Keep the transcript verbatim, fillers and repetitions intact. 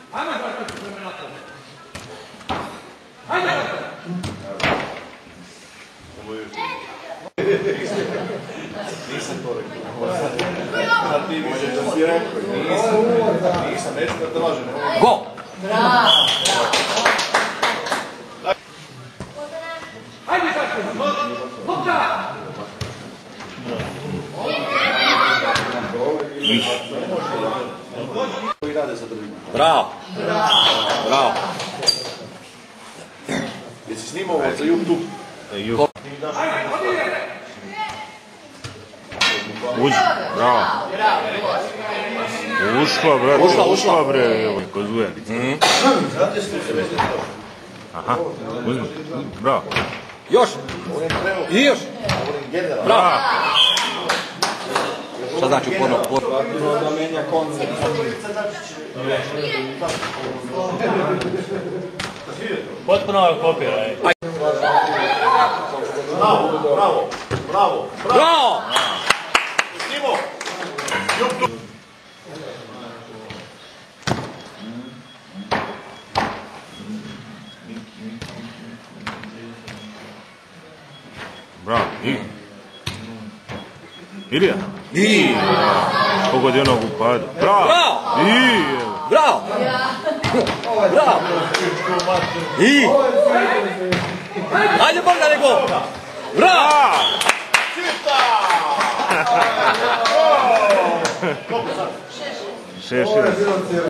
Ajmo da se prema natrag. Ajde! Nisam to rekao. A ti možeš da si rekao. Nisam, nisam, neću da te lažem. Go! Bravo! Ajde sad! Hopka! Koji rade sa drugima. Bravo! Bravo! Jesi snimao ovo za YouTube? Uđi, bravo. Ušla, brate, Ušla, ušla. ušla, bre, evo, ko zujelica. Aha, uzmi, bravo. Još! I još! Bravo! Šta znači porno? Da menja koncept. Potpuno kopiraj. Bravo, bravo, bravo, Bravo! Snimo! YouTube! Bravo, i. Ilija. I! Pogodi onog u padu. Bravo! Bravo! I, evo. Bravo! Bravo! I! Ajde Bogdane go! Bravo! Šešir.